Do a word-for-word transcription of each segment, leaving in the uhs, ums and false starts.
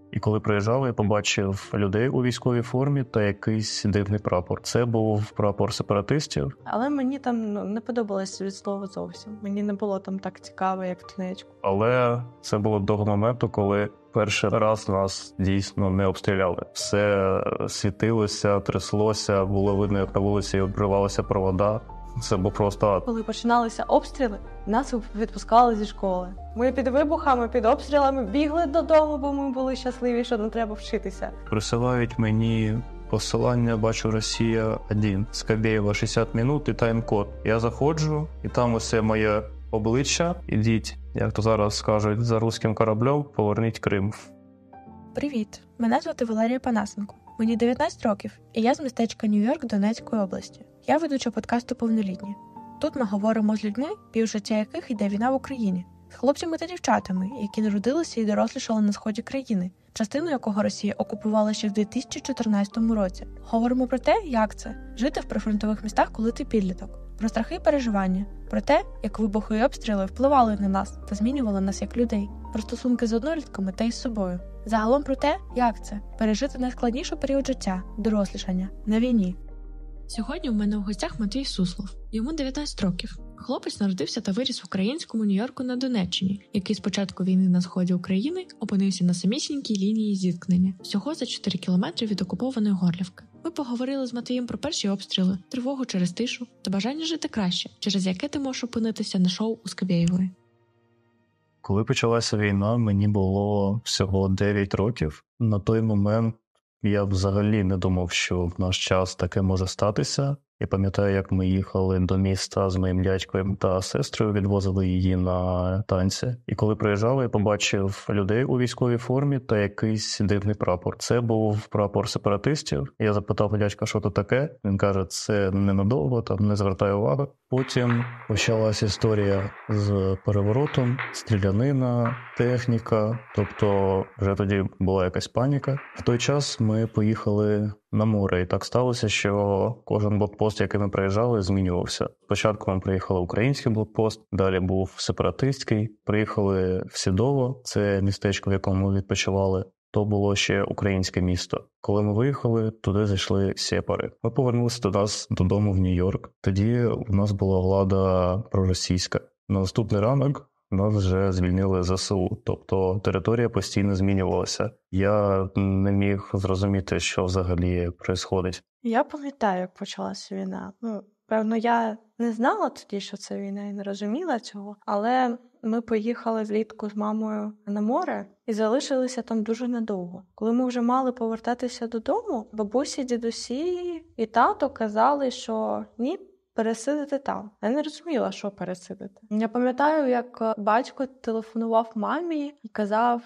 І коли приїжджали, я побачив людей у військовій формі та якийсь дивний прапор. Це був прапор сепаратистів. Але мені там ну, не подобалось від слова зовсім. Мені не було там так цікаво, як в Донецьку. Але це було до моменту, коли перший раз нас дійсно не обстріляли. Все світилося, тряслося, було видно, як на вулиці обривалися провода. Це був просто ад. Коли починалися обстріли, нас відпускали зі школи. Ми під вибухами, під обстрілами бігли додому, бо ми були щасливі, що не треба вчитися. Присилають мені посилання, бачу, Росія один, Скабєєва шістдесят минут і тайм-код. Я заходжу, і там усе моє обличчя. Ідіть, як то зараз скажуть, за руським кораблем, поверніть Крим. Привіт, мене звати Валерія Панасенко. Мені дев'ятнадцять років, і я з містечка Нью-Йорк Донецької області. Я ведуча подкасту «Повнолітні». Тут ми говоримо з людьми, півжиття яких йде війна в Україні, з хлопцями та дівчатами, які народилися і дорослішали на сході країни, частину якого Росія окупувала ще в дві тисячі чотирнадцятому році. Говоримо про те, як це – жити в прифронтових містах, коли ти підліток, про страхи і переживання, про те, як вибухи і обстріли впливали на нас та змінювали нас як людей, про стосунки з однолітками та із собою. Загалом про те, як це – пережити найскладніший період життя – дорослішання на війні. Сьогодні у мене в гостях Матвій Суслов. Йому дев'ятнадцять років. Хлопець народився та виріс в українському Нью-Йорку на Донеччині, який з початку війни на сході України опинився на самісінькій лінії зіткнення, всього за чотири кілометри від окупованої Горлівки. Ми поговорили з Матвієм про перші обстріли, тривогу через тишу та бажання жити краще, через яке ти можеш опинитися на шоу у Скабєєвої. Коли почалася війна, мені було всього дев'ять років. На той момент я взагалі не думав, що в наш час таке може статися. Я пам'ятаю, як ми їхали до міста з моїм дядьком та сестрою, відвозили її на танці. І коли приїжджали, я побачив людей у військовій формі та якийсь дивний прапор. Це був прапор сепаратистів. Я запитав дядька, що це таке. Він каже, це ненадовго, там не звертає уваги. Потім почалась історія з переворотом, стрілянина, техніка. Тобто вже тоді була якась паніка. В той час ми поїхали на море. І так сталося, що кожен блокпост, який ми приїжджали, змінювався. Спочатку ми приїхали в український блокпост, далі був сепаратистський. Приїхали в Сідово, це містечко, в якому ми відпочивали. То було ще українське місто. Коли ми виїхали, туди зайшли сепари. Ми повернулися до нас додому в Нью-Йорк. Тоді у нас була влада проросійська. На наступний ранок нас вже звільнили зе ес у, тобто територія постійно змінювалася. Я не міг зрозуміти, що взагалі відбувається. Я пам'ятаю, як почалася війна. Ну, певно, я не знала тоді, що це війна, і не розуміла цього. Але ми поїхали влітку з мамою на море і залишилися там дуже недовго. Коли ми вже мали повертатися додому, бабусі, дідусі і тато казали, що ні, пересидити там. Я не розуміла, що пересидити. Я пам'ятаю, як батько телефонував мамі і казав,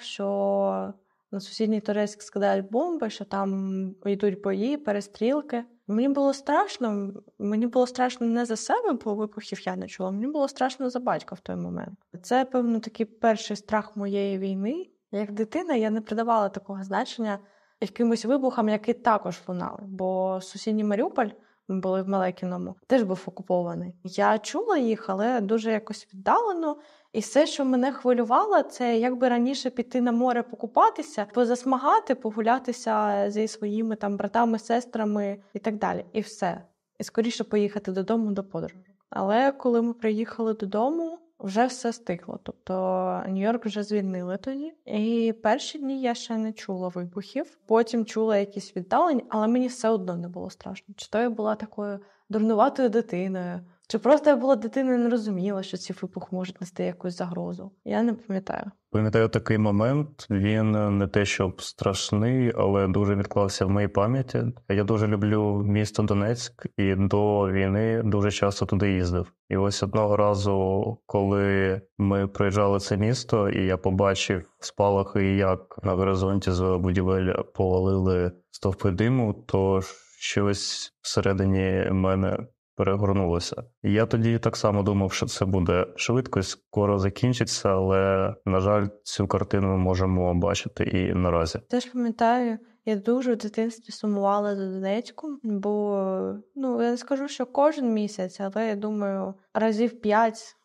що на сусідній Торецьк скидають бомби, що там йдуть бої, перестрілки. Мені було страшно. Мені було страшно не за себе, бо вибухів я не чула. Мені було страшно за батька в той момент. Це, певно, такий перший страх моєї війни. Як дитина я не придавала такого значення якимось вибухам, які також лунали. Бо сусідній Маріуполь, ми були в Малекіному, теж був окупований. Я чула їх, але дуже якось віддалено. І все, що мене хвилювало, це якби раніше піти на море покупатися, позасмагати, погулятися зі своїми там братами, сестрами і так далі. І все. І скоріше поїхати додому до подорожі. Але коли ми приїхали додому, вже все стихло. Тобто Нью-Йорк вже звільнили тоді. І перші дні я ще не чула вибухів. Потім чула якісь віддалення, але мені все одно не було страшно. Чи то я була такою дурнуватою дитиною, чи просто я була дитиною і не розуміла, що ці вибух можуть нести якусь загрозу. Я не пам'ятаю. Пам'ятаю такий момент, він не те щоб страшний, але дуже відклався в моїй пам'яті. Я дуже люблю місто Донецьк і до війни дуже часто туди їздив. І ось одного разу, коли ми проїжджали це місто, і я побачив спалахи, як на горизонті з будівель повалили стовпи диму, то щось всередині мене перегорнулося. І я тоді так само думав, що це буде швидко і скоро закінчиться, але, на жаль, цю картину ми можемо бачити і наразі. Теж пам'ятаю, я дуже в дитинстві сумувала за Донецьком, бо, ну, я не скажу, що кожен місяць, але, я думаю, разів п'ять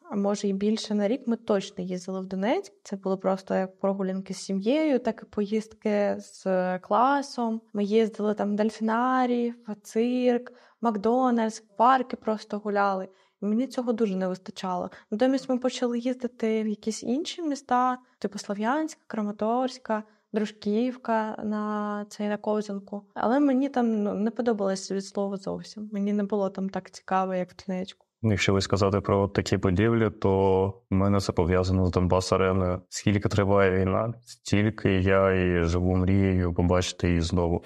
а може і більше на рік, ми точно їздили в Донецьк. Це було просто як прогулянки з сім'єю, так і поїздки з класом. Ми їздили там в дельфінарій, в цирк, Макдональдс, в парки просто гуляли. І мені цього дуже не вистачало. Натомість ми почали їздити в якісь інші міста, типу Слов'янська, Краматорська, Дружківка на цей на Ковзанку. Але мені там ну, не подобалося від слова зовсім. Мені не було там так цікаво, як в Донецьку. Якщо ви сказати про такі будівлі, то в мене це пов'язано з Донбас-ареною. Скільки триває війна, стільки я і живу мрією побачити її знову.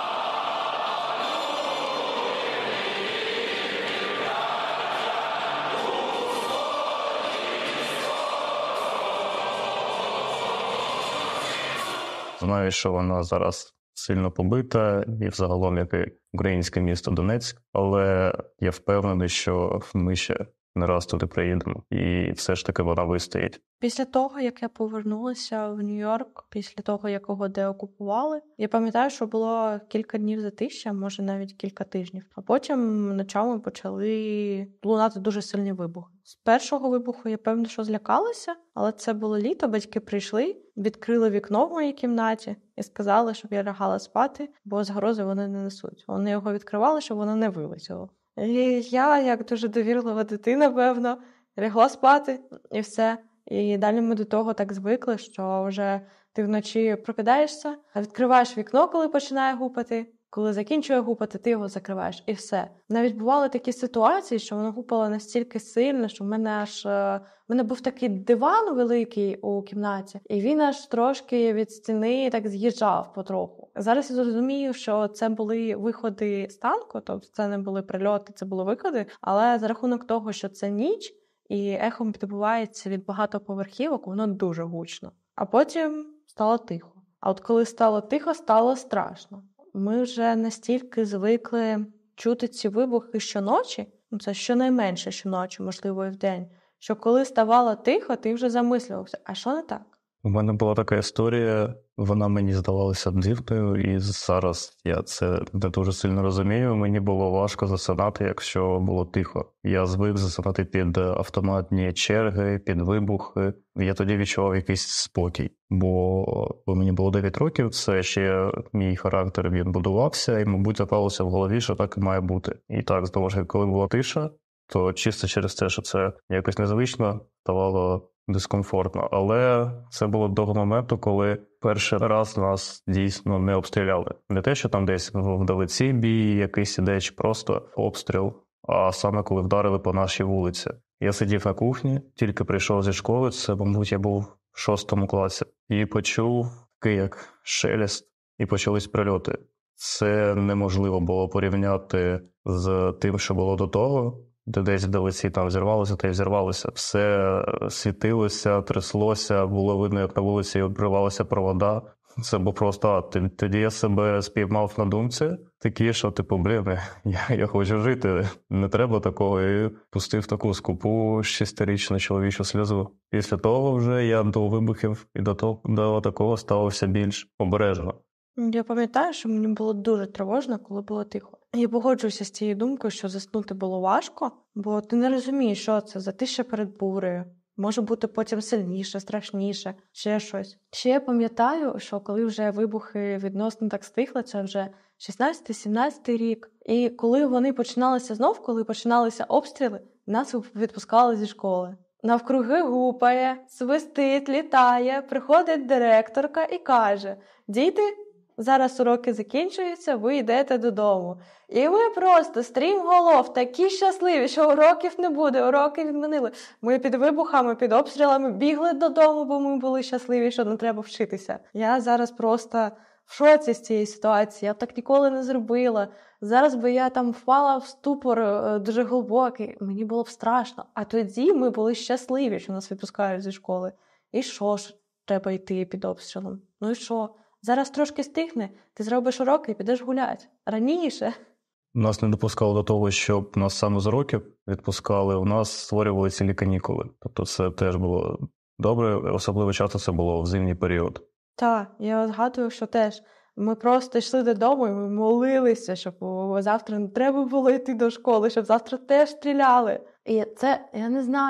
Знаю, що вона зараз сильно побита, і взагалом як і українське місто Донецьк, але я впевнений, що ми ще не раз туди приїдемо, і все ж таки вона вистоїть. Після того, як я повернулася в Нью-Йорк, після того, як його деокупували, я пам'ятаю, що було кілька днів затища, може навіть кілька тижнів. А потім ночами почали лунати дуже сильні вибухи. З першого вибуху я, певно, що злякалася, але це було літо, батьки прийшли, відкрили вікно в моїй кімнаті і сказали, щоб я лягала спати, бо загрози вони не несуть. Вони його відкривали, щоб воно не вилетіло. І я, як дуже довірлива дитина, певно, лягла спати і все. І далі ми до того так звикли, що вже ти вночі прокидаєшся, відкриваєш вікно, коли починає гупати, коли закінчує гупати, ти його закриваєш, і все. Навіть бували такі ситуації, що воно гупало настільки сильно, що в мене аж... В мене був такий диван великий у кімнаті, і він аж трошки від стіни так з'їжджав потроху. Зараз я зрозумію, що це були виходи з танку, тобто це не були прильоти, це були виходи, але за рахунок того, що це ніч, і ехом підбивається від багатоповерхівок, воно дуже гучно. А потім стало тихо. А от коли стало тихо, стало страшно. Ми вже настільки звикли чути ці вибухи щоночі, ну це щонайменше щоночі, можливо, і вдень, що коли ставало тихо, ти вже замислювався, а що не так? У мене була така історія, вона мені здавалася дивною, і зараз я це не дуже сильно розумію. Мені було важко засинати, якщо було тихо. Я звик засинати під автоматні черги, під вибухи. Я тоді відчував якийсь спокій, бо, бо мені було дев'ять років, це ще мій характер, він будувався, і, мабуть, запалося в голові, що так і має бути. І так, знову ж, коли була тиша, то чисто через те, що це якось незвично, ставало дискомфортно. Але це було до того моменту, коли перший раз нас дійсно не обстріляли. Не те, що там десь вдалиці бій якийсь іде, чи просто обстріл, а саме коли вдарили по нашій вулиці. Я сидів на кухні, тільки прийшов зі школи, це, мабуть, я був в шостому класі, і почув такий як шелест, і почались прильоти. Це неможливо було порівняти з тим, що було до того, де десь вдалиці там взірвалося, та й взірвалося. Все світилося, тряслося, було видно, як на вулиці обривалися провода. Це було просто, а тоді я себе спіймав на думці, такі, що типу, блін, я, я хочу жити, не треба такого, і пустив таку скупу шестирічну чоловічу сльозу. Після того вже я до вибухів і до того, до такого ставився більш обережно. Я пам'ятаю, що мені було дуже тривожно, коли було тихо. Я погоджуюся з цією думкою, що заснути було важко, бо ти не розумієш, що це за тиша перед бурею. Може бути потім сильніше, страшніше, ще щось. Ще я пам'ятаю, що коли вже вибухи відносно так стихли, це вже шістнадцятий-сімнадцятий рік. І коли вони починалися знов, коли починалися обстріли, нас відпускали зі школи. Навкруги гупає, свистить, літає, приходить директорка і каже: «Діти, зараз уроки закінчуються, ви йдете додому». І ми просто стрімголов, такі щасливі, що уроків не буде, уроки відмінили. Ми під вибухами, під обстрілами бігли додому, бо ми були щасливі, що не треба вчитися. Я зараз просто в шоці з цієї ситуації, я б так ніколи не зробила. Зараз би я там впала в ступор дуже глибокий, мені було б страшно. А тоді ми були щасливі, що нас відпускають зі школи. І що ж, треба йти під обстрілом? Ну і що? Зараз трошки стихне, ти зробиш уроки і підеш гуляти. Раніше. Нас не допускали до того, щоб нас саме з уроків відпускали, у нас створювали цілі канікули. Тобто це теж було добре, особливо часто це було в зимній період. Так, я згадую, що теж ми просто йшли додому і ми молилися, щоб завтра не треба було йти до школи, щоб завтра теж стріляли. І це, я не знаю,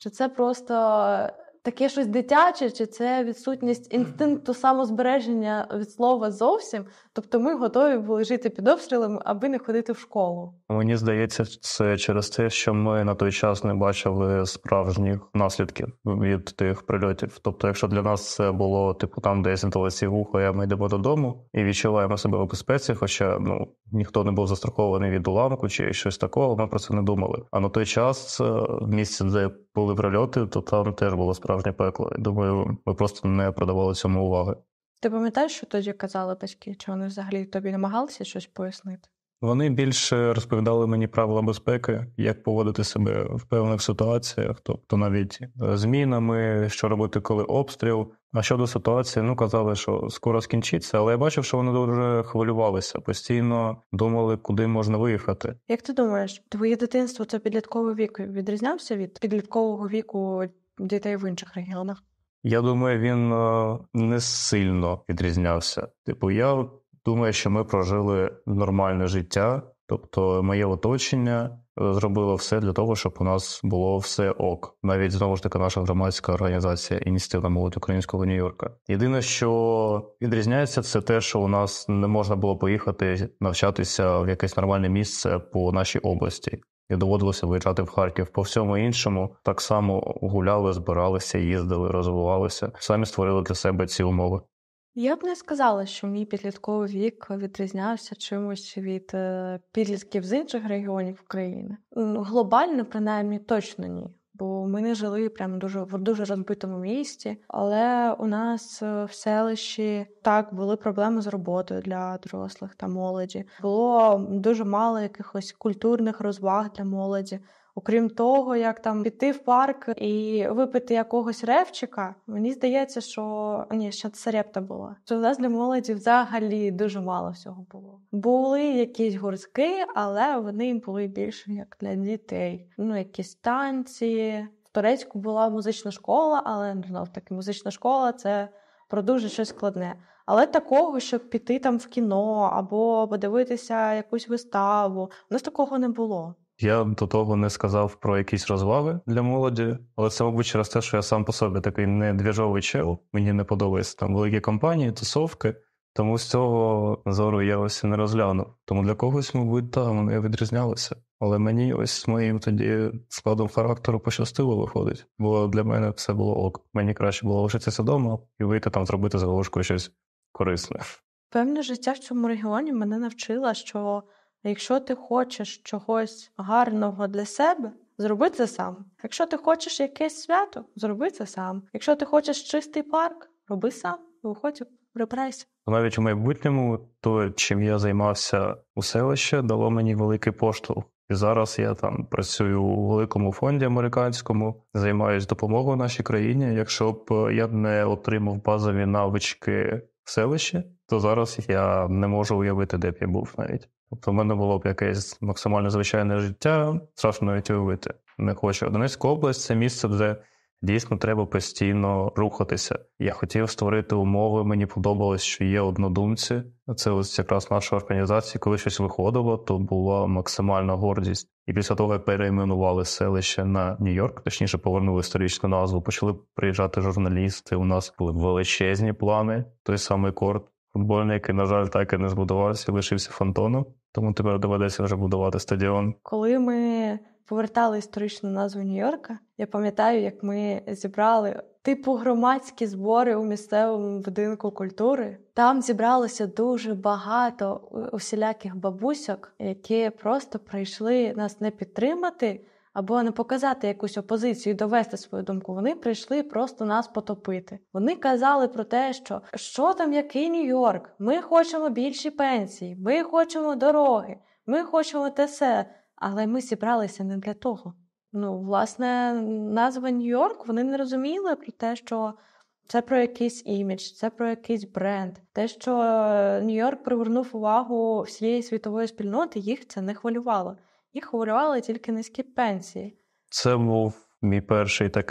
Чи це просто таке щось дитяче, чи це відсутність інстинкту самозбереження від слова зовсім? Тобто ми готові були жити під обстрілами, аби не ходити в школу. Мені здається, це через те, що ми на той час не бачили справжніх наслідків від тих прильотів. Тобто, якщо для нас це було, типу, там десь вдалося вухо, а ми йдемо додому і відчуваємо себе у безпеці, хоча, ну, ніхто не був застрахований від уламку чи щось такого, ми про це не думали. А на той час, в місці, де були прильоти, то там теж було справжнє пекло. І думаю, ми просто не придавали цьому уваги. Ти пам'ятаєш, що тоді казали батьки? Чи вони взагалі тобі намагалися щось пояснити? Вони більше розповідали мені правила безпеки, як поводити себе в певних ситуаціях, тобто навіть змінами, що робити, коли обстріл. А щодо ситуації, ну, казали, що скоро скінчиться, але я бачив, що вони дуже хвилювалися, постійно думали, куди можна виїхати. Як ти думаєш, твоє дитинство – це підлітковий вік відрізнявся від підліткового віку дітей в інших регіонах? Я думаю, він не сильно відрізнявся. Типу, я думаю, що ми прожили нормальне життя, тобто моє оточення зробило все для того, щоб у нас було все ок. Навіть, знову ж таки, наша громадська організація «Ініціативна молодь українського Нью-Йорка». Єдине, що відрізняється, це те, що у нас не можна було поїхати навчатися в якесь нормальне місце по нашій області. І доводилося виїжджати в Харків. По всьому іншому так само гуляли, збиралися, їздили, розвивалися. Самі створили для себе ці умови. Я б не сказала, що мій підлітковий вік відрізнявся чимось від підлітків з інших регіонів України. Глобально, принаймні, точно ні. Бо ми не жили прямо дуже, в дуже розбитому місті, але у нас в селищі так були проблеми з роботою для дорослих та молоді. Було дуже мало якихось культурних розваг для молоді. Окрім того, як там піти в парк і випити якогось ревчика, мені здається, що... Ні, ще Сарепта була. Що в нас для молоді взагалі дуже мало всього було. Були якісь гуртки, але вони були більше як для дітей. Ну, якісь танці. В Торецьку була музична школа, але, знов-таки, музична школа – це про дуже щось складне. Але такого, щоб піти там в кіно або подивитися якусь виставу, у нас такого не було. Я до того не сказав про якісь розваги для молоді, але це, мабуть, через те, що я сам по собі такий не двіжовий чел. Мені не подобаються там великі компанії, тусовки, тому з цього зору я ось не розглянув. Тому для когось, мабуть, так, вони відрізнялися. Але мені ось з моїм тоді складом характеру пощастило виходить, бо для мене все було ок. Мені краще було лишитися вдома і вийти там зробити з галушкою щось корисне. Певне життя в цьому регіоні мене навчило, що якщо ти хочеш чогось гарного для себе, зроби це сам. Якщо ти хочеш якесь свято, зроби це сам. Якщо ти хочеш чистий парк, роби сам. Виходь, прибирайся. Навіть у майбутньому то, чим я займався у селищі, дало мені великий поштовх. І зараз я там працюю у великому фонді американському, займаюся допомогою нашій країні. Якщо б я не отримав базові навички в селищі, то зараз я не можу уявити, де б я був навіть. Тобто в мене було б якесь максимально звичайне життя, страшно навіть уявити. Не хочу. Донецька область – це місце, де дійсно треба постійно рухатися. Я хотів створити умови, мені подобалось, що є однодумці. Це ось якраз наша організація, коли щось виходило, то була максимальна гордість. І після того, як перейменували селище на Нью-Йорк, точніше повернули історичну назву, почали приїжджати журналісти, у нас були величезні плани, той самий корт футбольний, який, на жаль, так і не збудувався, лишився фонтоном, тому тепер доведеться вже будувати стадіон. Коли ми повертали історичну назву Нью-Йорка, я пам'ятаю, як ми зібрали типу громадські збори у місцевому будинку культури. Там зібралося дуже багато усіляких бабусьок, які просто прийшли нас не підтримати або не показати якусь опозицію і довести свою думку. Вони прийшли просто нас потопити. Вони казали про те, що що там, який Нью-Йорк, ми хочемо більші пенсії, ми хочемо дороги, ми хочемо те все. Але ми зібралися не для того. Ну, власне, назва Нью-Йорк, вони не розуміли про те, що це про якийсь імідж, це про якийсь бренд. Те, що Нью-Йорк привернув увагу всієї світової спільноти, їх це не хвилювало. Їх хвилювали тільки низькі пенсії. Це був мій перший такий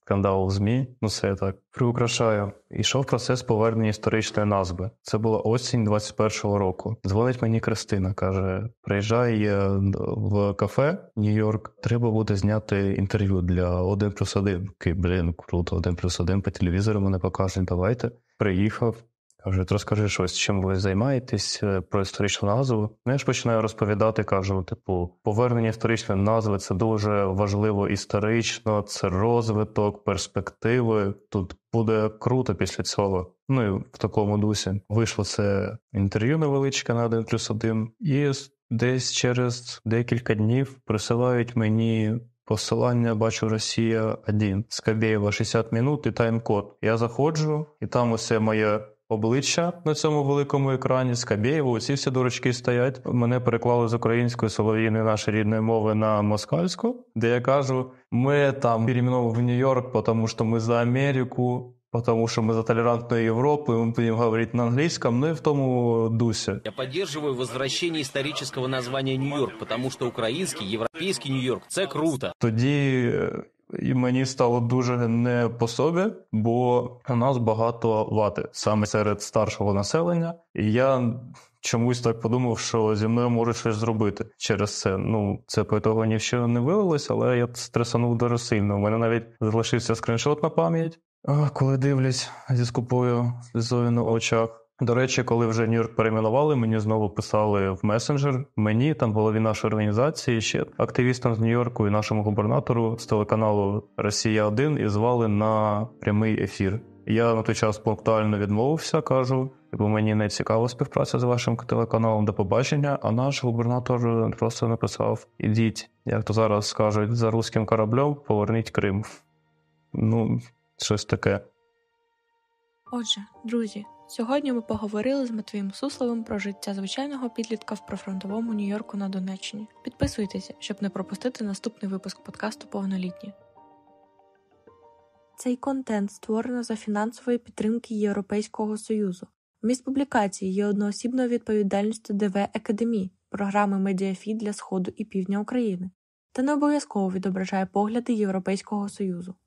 скандал в ЗМІ, ну це я так приукрашаю. Ішов процес повернення історичної назви. Це була осінь двадцять першого року. Дзвонить мені Кристина, каже, приїжджай в кафе Нью-Йорк, треба буде зняти інтерв'ю для один плюс один. Такий, блін, круто, один плюс один по телевізору мене покажуть, давайте. Приїхав. Кажуть, розкажи щось, чим ви займаєтесь, про історичну назву. Ну, я ж починаю розповідати, кажу, типу, повернення історичної назви – це дуже важливо історично, це розвиток, перспективи. Тут буде круто після цього. Ну, і в такому дусі. Вийшло це інтерв'ю невеличке на один плюс один. І десь через декілька днів присилають мені посилання, бачу, Росія один. Скабєєва шістдесят минут і тайм-код. Я заходжу, і там усе моє обличчя на цьому великому екрані, Скабєєва, оці всі дурочки стоять. Мене переклали з української солов'їної нашої рідної мови на москальську, де я кажу, ми там перейменовуємо в Нью-Йорк, тому що ми за Америку, потому что мы за толерантную Европу, и мы будем говорить на английском, ну и в тому дусі. Я поддерживаю возвращение исторического названия Нью-Йорк, потому что український, європейський Нью-Йорк – це круто. Тоді і мені стало дуже не по собі, бо у нас багато вати, саме серед старшого населення. І я чомусь так подумав, що зі мною можуть щось зробити через це. Ну, це по того ні в що не виявилось, але я стресанув дуже сильно. У мене навіть залишився скріншот на пам'ять. Коли дивлюсь зі скупою сльозою на очах. До речі, коли вже Нью-Йорк перейменували, мені знову писали в месенджер. Мені, там голові нашої організації, ще активістам з Нью-Йорку і нашому губернатору з телеканалу «Росія один» і звали на прямий ефір. Я на той час пунктуально відмовився, кажу, бо мені не цікава співпраця з вашим телеканалом, до побачення, а наш губернатор просто написав, ідіть, як то зараз скажуть, за руським кораблем поверніть Крим. Ну, щось таке. Отже, друзі, сьогодні ми поговорили з Матвієм Сусловим про життя звичайного підлітка в прифронтовому Нью-Йорку на Донеччині. Підписуйтеся, щоб не пропустити наступний випуск подкасту «Повнолітні». Цей контент створено за фінансової підтримки Європейського Союзу. Вміст публікації є одноосібною відповідальністю ДВ Академії, програми медіафід для Сходу і Півдня України, та не обов'язково відображає погляди Європейського Союзу.